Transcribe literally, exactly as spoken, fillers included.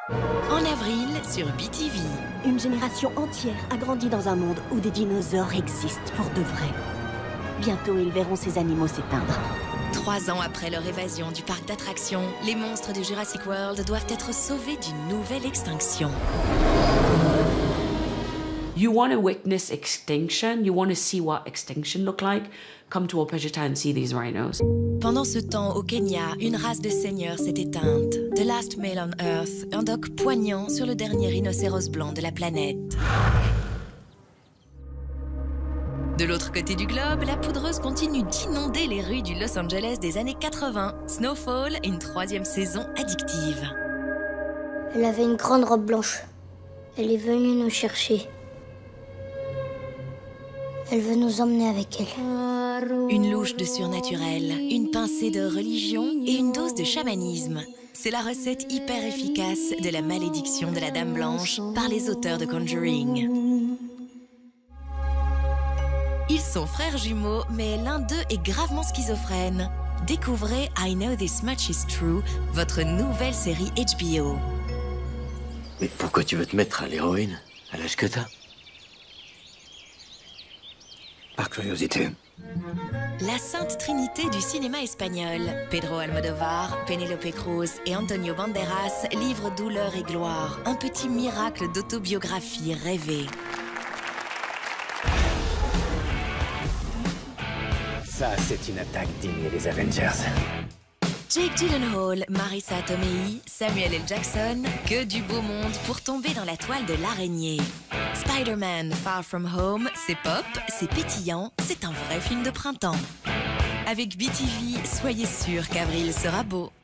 En avril, sur B T V. Une génération entière a grandi dans un monde où des dinosaures existent pour de vrai. Bientôt, ils verront ces animaux s'éteindre. Trois ans après leur évasion du parc d'attractions, les monstres de Jurassic World doivent être sauvés d'une nouvelle extinction. You want to witness extinction, you want to see what extinction look like, come to Opejita and see these rhinos. Pendant ce temps, au Kenya, une race de seigneurs s'est éteinte. The Last Male on Earth, un doc poignant sur le dernier rhinocéros blanc de la planète. De l'autre côté du globe, la poudreuse continue d'inonder les rues du Los Angeles des années quatre-vingts. Snowfall, une troisième saison addictive. Elle avait une grande robe blanche. Elle est venue nous chercher. Elle veut nous emmener avec elle. Une louche de surnaturel, une pincée de religion et une dose de chamanisme. C'est la recette hyper efficace de la malédiction de la Dame Blanche par les auteurs de Conjuring. Ils sont frères jumeaux, mais l'un d'eux est gravement schizophrène. Découvrez I Know This Much Is True, votre nouvelle série H B O. Mais pourquoi tu veux te mettre à l'héroïne à l'âge que t'as? Par curiosité. La sainte trinité du cinéma espagnol, Pedro Almodovar, Penélope Cruz et Antonio Banderas livrent douleur et gloire, un petit miracle d'autobiographie rêvée. Ça, c'est une attaque digne des Avengers. Jake Gyllenhaal, Marissa Tomei, Samuel L. Jackson, que du beau monde pour tomber dans la toile de l'araignée. Spider-Man Far From Home, c'est pop, c'est pétillant, c'est un vrai film de printemps. Avec B T V, soyez sûr qu'avril sera beau.